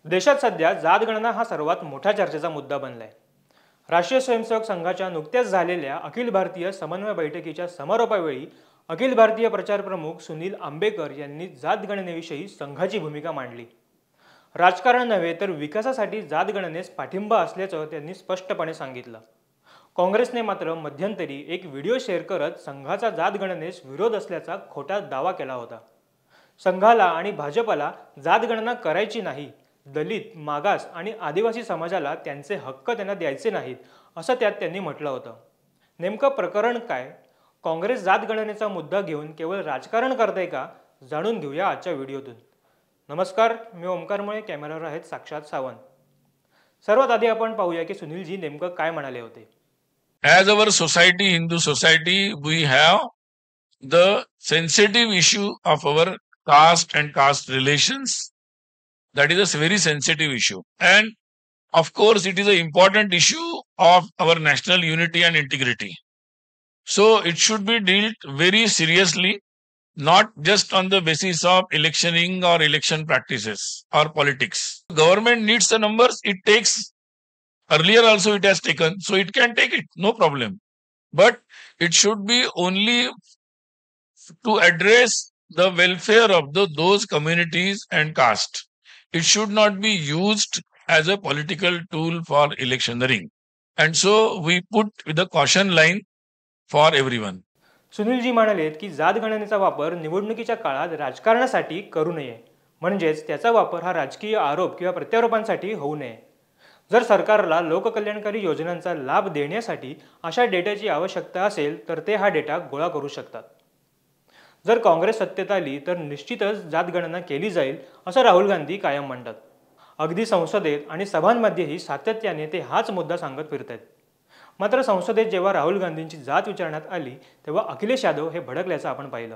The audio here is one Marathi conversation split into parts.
देशात सध्या जातगणना हा सर्वात मोठा चर्चेचा मुद्दा बनलाय। राष्ट्रीय स्वयंसेवक संघाच्या नुकत्याच झालेल्या अखिल भारतीय समन्वय बैठकीच्या समारोपावेळी अखिल भारतीय प्रचार प्रमुख सुनील आंबेकर यांनी जातगणनेविषयी संघाची भूमिका मांडली। राजकारण नव्हे तर विकासासाठी जातगणनेस पाठिंबा असल्याचं त्यांनी स्पष्टपणे सांगितलं। काँग्रेसने मात्र मध्यंतरी एक व्हिडिओ शेअर करत संघाचा जातगणनेस विरोध असल्याचा खोटा दावा केला होता। संघाला आणि भाजपला जातगणना करायची नाही, दलित, मागास आणि आदिवासी समाजाला त्यांचे हक्क त्यांना द्यायचे नाहीत असं त्यात त्यांनी म्हटलं होतं। नेमकं प्रकरण काय? काँग्रेस जातगणनेचा मुद्दा घेऊन केवळ राजकारण करते का? जाणून घेऊया आजच्या व्हिडिओतून। नमस्कार, मी ओमकार मुळे, कॅमेरावर आहेत साक्षात सावंत। सर्वात आधी आपण पाहूया की सुनीलजी नेमकं काय म्हणाले होते। As our society, Hindu society, we have the sensitive issue of our caste and caste relations. That is a very sensitive issue. And of course, it is an important issue of our national unity and integrity. So it should be dealt very seriously, not just on the basis of electioning or election practices or politics. Government needs the numbers, it takes. Earlier also it has taken, so it can take it, no problem. But it should be only to address the welfare of those communities and caste. It should not be used as a political tool for electioneering. And so we put with the caution line for everyone. Sunilji म्हणालेत की जातगणनेचा वापर निवडणुकीच्या काळात राजकारणासाठी करू नये, म्हणजेच त्याचा वापर हा राजकीय आरोप किंवा प्रत्यारोपांसाठी होऊ नये। जर सरकारला लोककल्याणकारी योजनांचा लाभ देण्यासाठी अशा डेटाची आवश्यकता असेल तर ते हा डेटा गोळा करू शकतात। जर काँग्रेस सत्तेत आली तर निश्चितच जातगणना केली जाईल असं राहुल गांधी कायम म्हणतात। अगदी संसदेत आणि सभांमध्येही सातत्याने ते हाच मुद्दा सांगत फिरतात। मात्र संसदेत जेव्हा राहुल गांधींची जात विचारण्यात आली तेव्हा अखिलेश यादव हे भडकल्याचं आपण पाहिलं।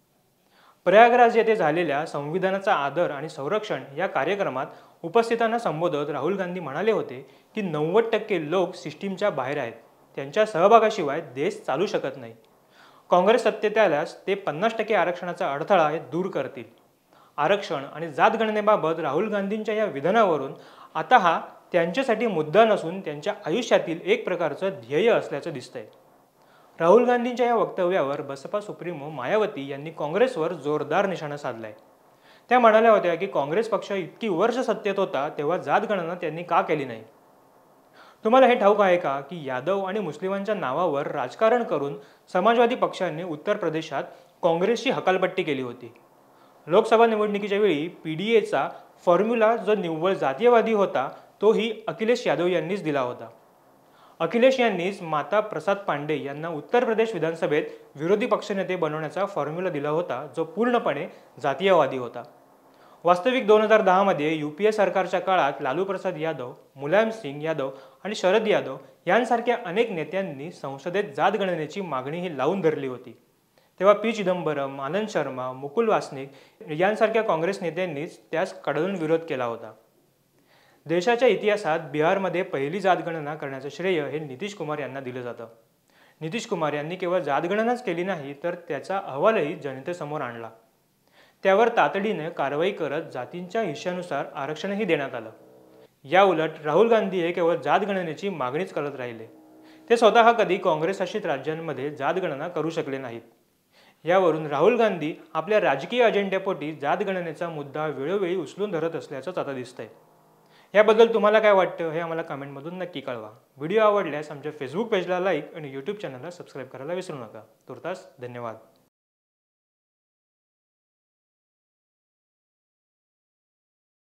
प्रयागराज येथे झालेल्या संविधानाचा आदर आणि संरक्षण या कार्यक्रमात उपस्थितांना संबोधत राहुल गांधी म्हणाले होते की 90% लोक सिस्टीमच्या बाहेर आहेत, त्यांच्या सहभागाशिवाय देश चालू शकत नाही। काँग्रेस सत्तेत आल्यास ते 50% आरक्षणाचा अडथळा हे दूर करतील। आरक्षण आणि जातगणनेबाबत राहुल गांधींच्या या विधानावरून आता हा त्यांच्यासाठी मुद्दा नसून त्यांच्या आयुष्यातील एक प्रकारचं ध्येय असल्याचं दिसतंय। राहुल गांधींच्या या वक्तव्यावर बसपा सुप्रीमो मायावती यांनी काँग्रेसवर जोरदार निशाणा साधलाय। त्या म्हणाल्या होत्या की काँग्रेस पक्ष इतकी वर्ष सत्तेत होता तेव्हा जातगणना त्यांनी का केली नाही। तुम्हाला हे ठाऊक आहे का की यादव आणि मुस्लिमांच्या नावावर राजकारण करून समाजवादी पक्षाने उत्तर प्रदेशात काँग्रेसची हकालपट्टी केली होती। लोकसभा निवडणुकीच्या वेळी पीडीएचा फॉर्म्युला जो निव्वळ जातीयवादी होता तोही अखिलेश यादव यांनीच दिला होता। अखिलेश यांनीच माता प्रसाद पांडे यांना उत्तर प्रदेश विधानसभेत विरोधी पक्षनेते बनवण्याचा फॉर्म्युला दिला होता जो पूर्णपणे जातीयवादी होता। वास्तविक 2010 मध्ये यूपीए सरकारच्या काळात लालू प्रसाद यादव, मुलायम सिंग यादव आणि शरद यादव यांसारख्या अनेक नेत्यांनी संसदेत जातगणनेची मागणीही लावून धरली होती। तेव्हा पी चिदंबरम, आनंद शर्मा, मुकुल वासनिक यांसारख्या काँग्रेस नेत्यांनीच त्यास कडकडून विरोध केला होता। देशाच्या इतिहासात बिहारमध्ये पहिली जातगणना करण्याचं श्रेय हे नितीश कुमार यांना दिलं जातं। नितीश कुमार यांनी केवळ जातगणनाच केली नाही तर त्याचा अहवालही जनतेसमोर आणला। त्यावर तातडीने कारवाई करत जातींच्या हिश्श्यानुसार आरक्षणही देण्यात आलं। या उलट राहुल गांधी हे केवळ जातगणनेची मागणीच करत राहिले। ते स्वतः कधी काँग्रेस शासित राज्यांमध्ये जातगणना करू शकले नाहीत। यावरून राहुल गांधी आपल्या राजकीय अजेंड्यापोटी जातगणनेचा मुद्दा वेळोवेळी उचलून धरत असल्याचंच आता दिसतंय। याबद्दल तुम्हाला काय वाटतं हे आम्हाला कमेंटमधून नक्की कळवा। व्हिडिओ आवडल्यास आमच्या फेसबुक पेजला लाईक आणि यूट्यूब चॅनलला सबस्क्राईब करायला विसरू नका। तुर्तास धन्यवाद।